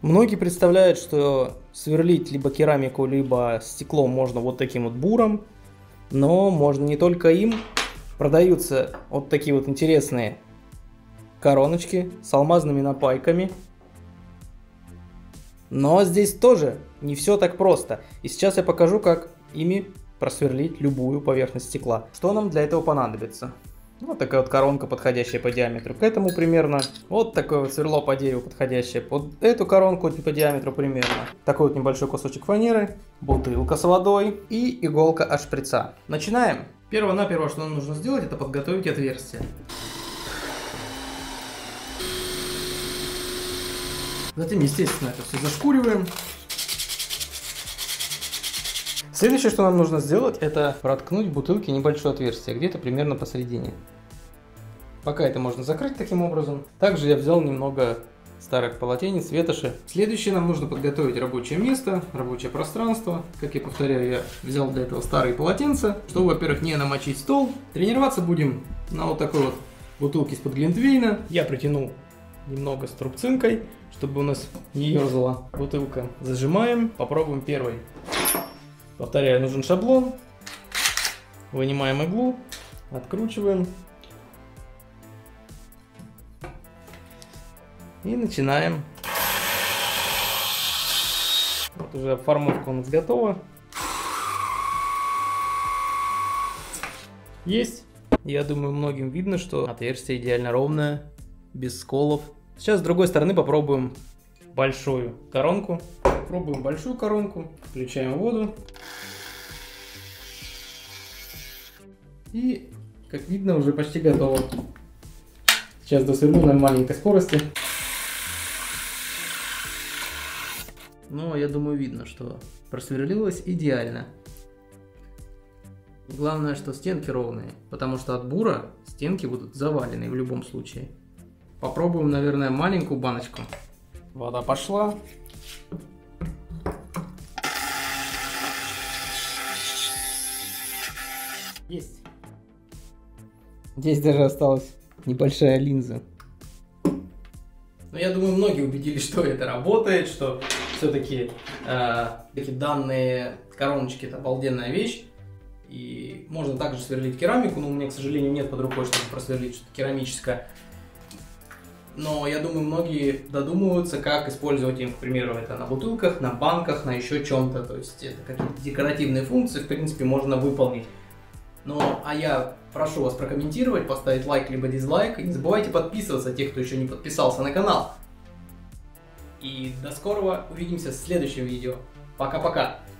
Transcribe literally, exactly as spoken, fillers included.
Многие представляют, что сверлить либо керамику, либо стекло можно вот таким вот буром, но можно не только им. Продаются вот такие вот интересные короночки с алмазными напайками. Но здесь тоже не все так просто. И сейчас я покажу, как ими просверлить любую поверхность стекла. Что нам для этого понадобится? Вот такая вот коронка, подходящая по диаметру к этому примерно. Вот такое вот сверло по дереву, подходящее под эту коронку по диаметру примерно. Такой вот небольшой кусочек фанеры, бутылка с водой и иголка от шприца. Начинаем. Первое-наперво, что нам нужно сделать, это подготовить отверстие. Затем, естественно, это все зашкуриваем. Следующее, что нам нужно сделать, это проткнуть в бутылке небольшое отверстие, где-то примерно посередине. Пока это можно закрыть таким образом. Также я взял немного старых полотенец, ветоши. Следующее, нам нужно подготовить рабочее место, рабочее пространство. Как я повторяю, я взял для этого старые полотенца, чтобы, во-первых, не намочить стол. Тренироваться будем на вот такой вот бутылке из-под глинтвейна. Я притянул немного струбцинкой, чтобы у нас не ерзала бутылка. Зажимаем, попробуем первый. Повторяю, нужен шаблон. Вынимаем иглу, откручиваем. И начинаем. Вот уже формовка у нас готова. Есть. Я думаю, многим видно, что отверстие идеально ровное, без сколов. Сейчас с другой стороны попробуем большую коронку. Пробуем большую коронку. Включаем воду. И, как видно, уже почти готово. Сейчас досверлю на маленькой скорости. Но я думаю, видно, что просверлилось идеально. Главное, что стенки ровные, потому что от бура стенки будут завалены в любом случае. Попробуем, наверное, маленькую баночку. Вода пошла. Есть. Здесь даже осталась небольшая линза. Но я думаю, многие убедились, что это работает, что все-таки э, такие данные короночки — это обалденная вещь. И можно также сверлить керамику, но у меня, к сожалению, нет под рукой, чтобы просверлить что-то керамическое. Но я думаю, многие додумываются, как использовать им, к примеру, это на бутылках, на банках, на еще чем-то. То есть это какие-то декоративные функции, в принципе, можно выполнить. Ну, а я прошу вас прокомментировать, поставить лайк либо дизлайк. И не забывайте подписываться, тех, кто еще не подписался на канал. И до скорого, увидимся в следующем видео. Пока-пока!